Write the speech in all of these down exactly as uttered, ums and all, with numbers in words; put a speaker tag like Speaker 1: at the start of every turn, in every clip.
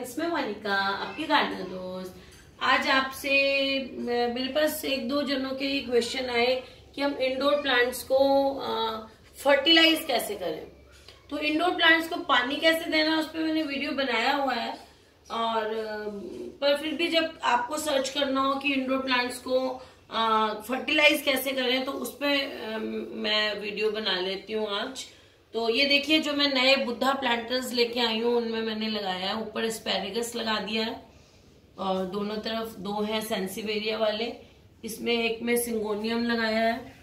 Speaker 1: Friends, मैं मोनिका आपकी gardener दोस्त। आज आपसे मेरे पास एक दो जनों के क्वेश्चन आए कि हम इंडोर प्लांट्स को फर्टिलाइज कैसे करें। तो इंडोर प्लांट्स को पानी कैसे देना, उस पर मैंने वीडियो बनाया हुआ है। और पर फिर भी जब आपको सर्च करना हो कि इंडोर प्लांट्स को फर्टिलाइज कैसे करें, तो उस पर मैं वीडियो बना लेती हूँ आज। तो ये देखिए, जो मैं नए बुद्धा प्लांटर्स लेके आई हूँ उनमें मैंने लगाया है। ऊपर एस्पेरेगस लगा दिया है और दोनों तरफ दो हैं सेंसिवेरिया वाले। इसमें एक में सिंगोनियम लगाया है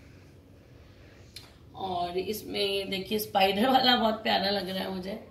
Speaker 1: और इसमें ये देखिए स्पाइडर वाला बहुत प्यारा लग रहा है मुझे।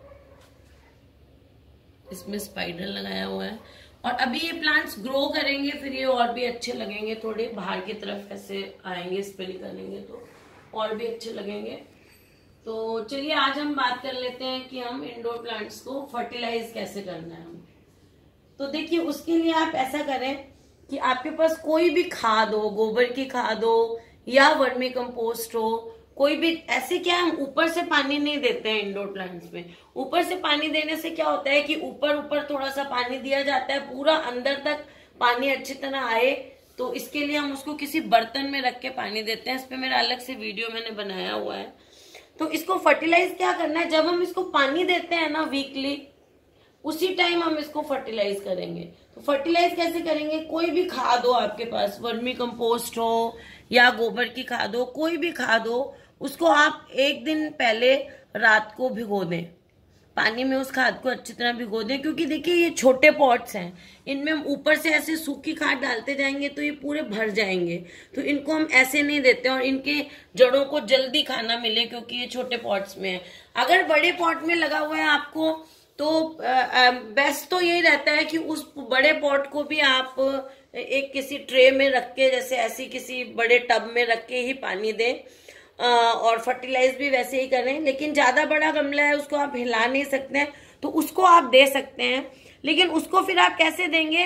Speaker 1: इसमें स्पाइडर लगाया हुआ है और अभी ये प्लांट्स ग्रो करेंगे, फिर ये और भी अच्छे लगेंगे। थोड़े बाहर की तरफ ऐसे आएंगे, स्प्रे करेंगे तो और भी अच्छे लगेंगे। तो चलिए आज हम बात कर लेते हैं कि हम इंडोर प्लांट्स को फर्टिलाइज कैसे करना है। हम तो देखिए, उसके लिए आप ऐसा करें कि आपके पास कोई भी खाद हो, गोबर की खाद हो या वर्मी कंपोस्ट हो, कोई भी। ऐसे क्या हम ऊपर से पानी नहीं देते हैं इंडोर प्लांट्स में। ऊपर से पानी देने से क्या होता है कि ऊपर ऊपर थोड़ा सा पानी दिया जाता है, पूरा अंदर तक पानी अच्छी तरह आए। तो इसके लिए हम उसको किसी बर्तन में रख के पानी देते हैं। इस पे मेरा अलग से वीडियो मैंने बनाया हुआ है। तो इसको फर्टिलाइज क्या करना है, जब हम इसको पानी देते हैं ना वीकली, उसी टाइम हम इसको फर्टिलाइज करेंगे। तो फर्टिलाइज कैसे करेंगे, कोई भी खाद हो आपके पास, वर्मी कंपोस्ट हो या गोबर की खाद हो, कोई भी खाद हो, उसको आप एक दिन पहले रात को भिगो दें पानी में। उस खाद को अच्छी तरह भिगो दें, क्योंकि देखिए ये छोटे पॉट्स हैं, इनमें हम ऊपर से ऐसे सूखी खाद डालते जाएंगे तो ये पूरे भर जाएंगे। तो इनको हम ऐसे नहीं देते और इनके जड़ों को जल्दी खाना मिले, क्योंकि ये छोटे पॉट्स में है। अगर बड़े पॉट में लगा हुआ है आपको, तो बेस्ट तो यही रहता है कि उस बड़े पॉट को भी आप एक किसी ट्रे में रख के, जैसे ऐसी किसी बड़े टब में रख के ही पानी दें और फर्टिलाइज भी वैसे ही करें। लेकिन ज्यादा बड़ा गमला है, उसको आप हिला नहीं सकते हैं, तो उसको आप दे सकते हैं। लेकिन उसको फिर आप कैसे देंगे,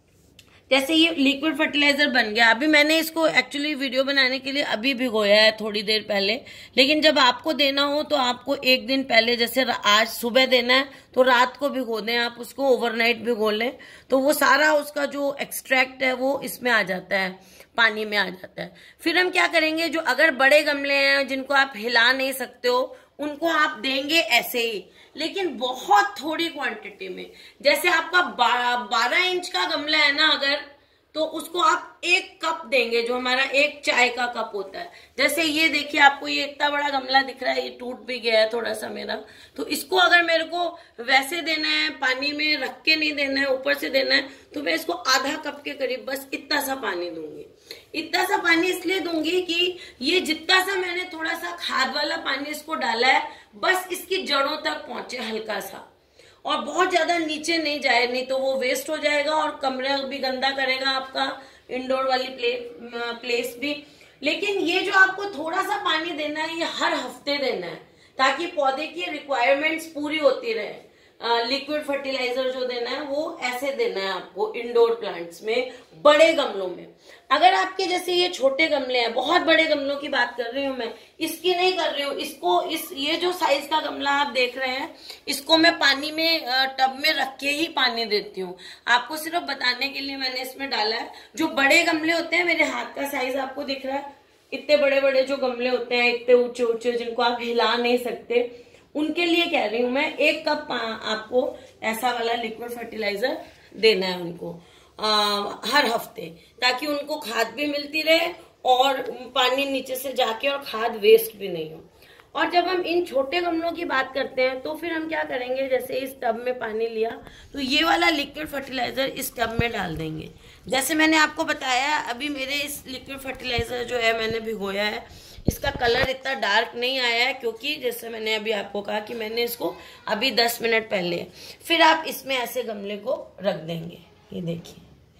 Speaker 1: जैसे ये लिक्विड फर्टिलाइजर बन गया। अभी मैंने इसको एक्चुअली वीडियो बनाने के लिए अभी भिगोया है थोड़ी देर पहले। लेकिन जब आपको देना हो तो आपको एक दिन पहले, जैसे आज सुबह देना है तो रात को भिगो दें आप उसको, ओवरनाइट भिगो लें। तो वो सारा उसका जो एक्सट्रैक्ट है वो इसमें आ जाता है, पानी में आ जाता है। फिर हम क्या करेंगे, जो अगर बड़े गमले हैं जिनको आप हिला नहीं सकते हो, उनको आप देंगे ऐसे ही, लेकिन बहुत थोड़ी क्वांटिटी में। जैसे आपका बारह इंच का गमला है ना अगर, तो उसको आप एक कप देंगे, जो हमारा एक चाय का कप होता है। जैसे ये देखिए, आपको ये इतना बड़ा गमला दिख रहा है, ये टूट भी गया है थोड़ा सा मेरा। तो इसको अगर मेरे को वैसे देना है, पानी में रख के नहीं देना है, ऊपर से देना है, तो मैं इसको आधा कप के करीब बस इतना सा पानी दूंगी। इतना सा पानी इसलिए दूंगी कि ये जितना सा मैंने थोड़ा सा खाद वाला पानी इसको डाला है, बस इसकी जड़ों तक पहुंचे हल्का सा, और बहुत ज्यादा नीचे नहीं जाए, नहीं तो वो वेस्ट हो जाएगा और कमरा भी गंदा करेगा आपका, इंडोर वाली प्ले, प्लेस भी। लेकिन ये जो आपको थोड़ा सा पानी देना है, ये हर हफ्ते देना है, ताकि पौधे की रिक्वायरमेंट्स पूरी होती रहे। लिक्विड फर्टिलाइजर जो देना है वो ऐसे देना है आपको इंडोर प्लांट्स में, बड़े गमलों में। अगर आपके जैसे ये छोटे गमले हैं, बहुत बड़े गमलों की बात कर रही हूँ मैं, इसकी नहीं कर रही हूँ। इसको इस ये जो साइज का गमला आप देख रहे हैं, इसको मैं पानी में टब में रख के ही पानी देती हूँ। आपको सिर्फ बताने के लिए मैंने इसमें डाला है। जो बड़े गमले होते हैं, मेरे हाथ का साइज आपको दिख रहा है, इतने बड़े बड़े जो गमले होते हैं, इतने ऊंचे ऊंचे, जिनको आप हिला नहीं सकते, उनके लिए कह रही हूं मैं। एक कप आपको ऐसा वाला लिक्विड फर्टिलाइजर देना है उनको आ, हर हफ्ते, ताकि उनको खाद भी मिलती रहे और पानी नीचे से जाके और खाद वेस्ट भी नहीं हो। और जब हम इन छोटे गमलों की बात करते हैं, तो फिर हम क्या करेंगे, जैसे इस टब में पानी लिया तो ये वाला लिक्विड फर्टिलाइजर इस टब में डाल देंगे। जैसे मैंने आपको बताया, अभी मेरे इस लिक्विड फर्टिलाइजर जो है मैंने भिगोया है, इसका कलर इतना डार्क नहीं आया है, क्योंकि जैसे मैंने अभी आपको कहा कि मैंने इसको अभी दस मिनट पहले। फिर आप इसमें ऐसे गमले को रख देंगे। ये देखिए,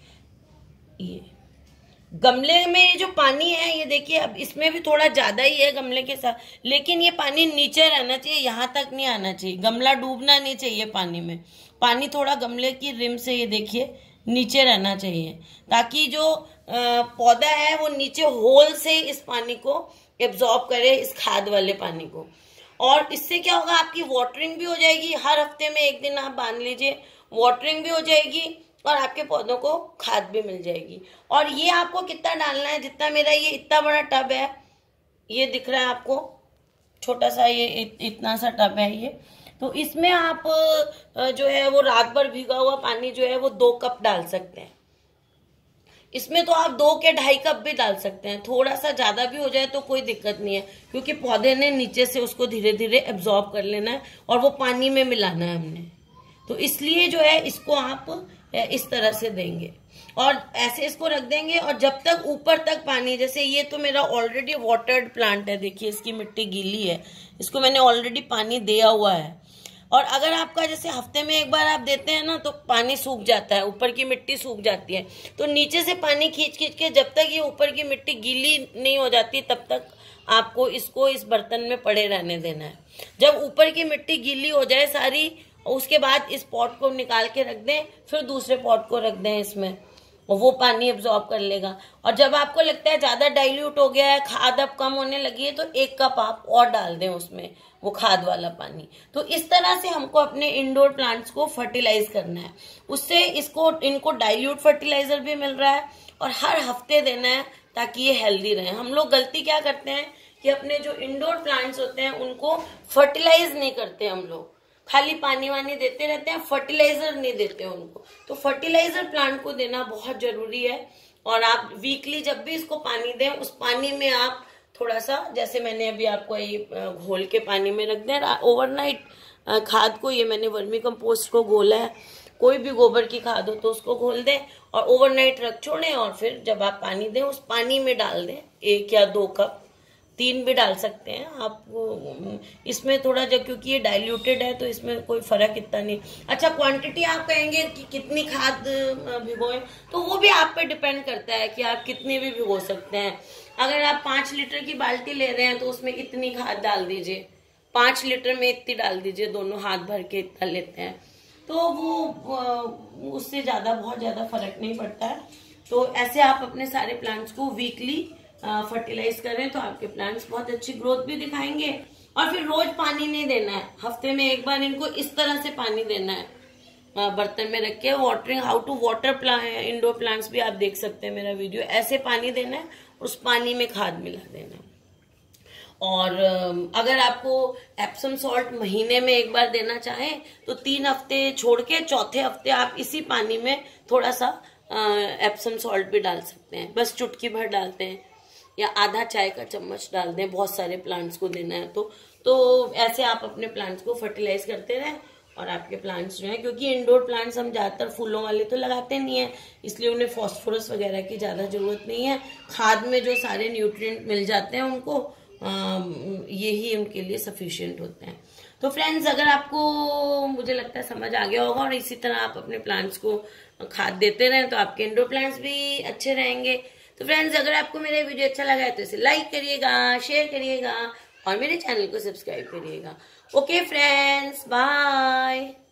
Speaker 1: ये गमले में ये जो पानी है, ये देखिए, अब इसमें भी थोड़ा ज्यादा ही है गमले के साथ, लेकिन ये पानी नीचे रहना चाहिए, यहाँ तक नहीं आना चाहिए। गमला डूबना नहीं चाहिए पानी में। पानी थोड़ा गमले की रिम से, ये देखिए, नीचे रहना चाहिए, ताकि जो पौधा है वो नीचे होल से इस पानी को एब्जॉर्ब करे, इस खाद वाले पानी को। और इससे क्या होगा, आपकी वाटरिंग भी हो जाएगी, हर हफ्ते में एक दिन आप बांध लीजिए, वाटरिंग भी हो जाएगी और आपके पौधों को खाद भी मिल जाएगी। और ये आपको कितना डालना है, जितना मेरा ये इतना बड़ा टब है, ये दिख रहा है आपको, छोटा सा ये इतना सा टब है ये, तो इसमें आप जो है वो रात भर भीगा हुआ पानी जो है वो दो कप डाल सकते हैं। इसमें तो आप दो के ढाई कप भी डाल सकते हैं, थोड़ा सा ज्यादा भी हो जाए तो कोई दिक्कत नहीं है, क्योंकि पौधे ने नीचे से उसको धीरे धीरे एब्जॉर्ब कर लेना है और वो पानी में मिलाना है हमने, तो इसलिए जो है इसको आप इस तरह से देंगे और ऐसे इसको रख देंगे। और जब तक ऊपर तक पानी, जैसे ये तो मेरा ऑलरेडी वाटर्ड प्लांट है, देखिए इसकी मिट्टी गीली है, इसको मैंने ऑलरेडी पानी दिया हुआ है। और अगर आपका जैसे हफ्ते में एक बार आप देते हैं ना तो पानी सूख जाता है, ऊपर की मिट्टी सूख जाती है, तो नीचे से पानी खींच खींच के जब तक ये ऊपर की मिट्टी गीली नहीं हो जाती तब तक आपको इसको इस बर्तन में पड़े रहने देना है। जब ऊपर की मिट्टी गीली हो जाए सारी, उसके बाद इस पॉट को निकाल के रख दें, फिर दूसरे पॉट को रख दें इसमें, और वो पानी एब्जॉर्ब कर लेगा। और जब आपको लगता है ज्यादा डाइल्यूट हो गया है, खाद अब कम होने लगी है, तो एक कप आप और डाल दें उसमें वो खाद वाला पानी। तो इस तरह से हमको अपने इंडोर प्लांट्स को फर्टिलाइज करना है, उससे इसको इनको डाइल्यूट फर्टिलाइजर भी मिल रहा है और हर हफ्ते देना है ताकि ये हेल्दी रहे। हम लोग गलती क्या करते हैं कि अपने जो इंडोर प्लांट्स होते हैं उनको फर्टिलाइज नहीं करते, हम लोग खाली पानी वानी देते रहते हैं, फर्टिलाइजर नहीं देते उनको। तो फर्टिलाइजर प्लांट को देना बहुत जरूरी है। और आप वीकली जब भी इसको पानी दें, उस पानी में आप थोड़ा सा, जैसे मैंने अभी आपको ये घोल के पानी में रख दें ओवरनाइट खाद को, ये मैंने वर्मी कंपोस्ट को घोला है, कोई भी गोबर की खाद हो तो उसको घोल दें और ओवरनाइट रख छोड़ें, और फिर जब आप पानी दें उस पानी में डाल दें एक या दो कप, तीन भी डाल सकते हैं आप इसमें थोड़ा, जब क्योंकि ये डाइल्यूटेड है तो इसमें कोई फर्क इतना नहीं। अच्छा, क्वांटिटी आप कहेंगे कि कितनी खाद भिगोएं, तो वो भी आप पे डिपेंड करता है कि आप कितनी भी भिगो सकते हैं। अगर आप पांच लीटर की बाल्टी ले रहे हैं तो उसमें इतनी खाद डाल दीजिए, पांच लीटर में इतनी डाल दीजिए, दोनों हाथ भर के इतना लेते हैं तो वो उससे ज्यादा बहुत ज्यादा फर्क नहीं पड़ता है। तो ऐसे आप अपने सारे प्लांट्स को वीकली फर्टिलाइज करें तो आपके प्लांट्स बहुत अच्छी ग्रोथ भी दिखाएंगे। और फिर रोज पानी नहीं देना है, हफ्ते में एक बार इनको इस तरह से पानी देना है, बर्तन में रख के। Watering, how to water indoor plants भी आप देख सकते हैं मेरा वीडियो, ऐसे पानी देना है, उस पानी में खाद मिला देना। और अगर आपको एप्सम सॉल्ट महीने में एक बार देना चाहें तो तीन हफ्ते छोड़ के चौथे हफ्ते आप इसी पानी में थोड़ा सा एप्सम सॉल्ट भी डाल सकते हैं, बस चुटकी भर डालते हैं या आधा चाय का चम्मच डाल दें, बहुत सारे प्लांट्स को देना है तो तो ऐसे आप अपने प्लांट्स को फर्टिलाइज करते रहें और आपके प्लांट्स जो है, क्योंकि इंडोर प्लांट्स हम ज्यादातर फूलों वाले तो लगाते नहीं है, इसलिए उन्हें फास्फोरस वगैरह की ज्यादा जरूरत नहीं है। खाद में जो सारे न्यूट्रिएंट मिल जाते हैं उनको, यही उनके लिए सफिशिएंट होते हैं। तो फ्रेंड्स, अगर आपको, मुझे लगता है समझ आ गया होगा और इसी तरह आप अपने प्लांट्स को खाद देते रहें तो आपके इंडोर प्लांट्स भी अच्छे रहेंगे। तो फ्रेंड्स, अगर आपको मेरा वीडियो अच्छा लगा है तो इसे लाइक करिएगा, शेयर करिएगा और मेरे चैनल को सब्सक्राइब करिएगा। Okay friends, bye.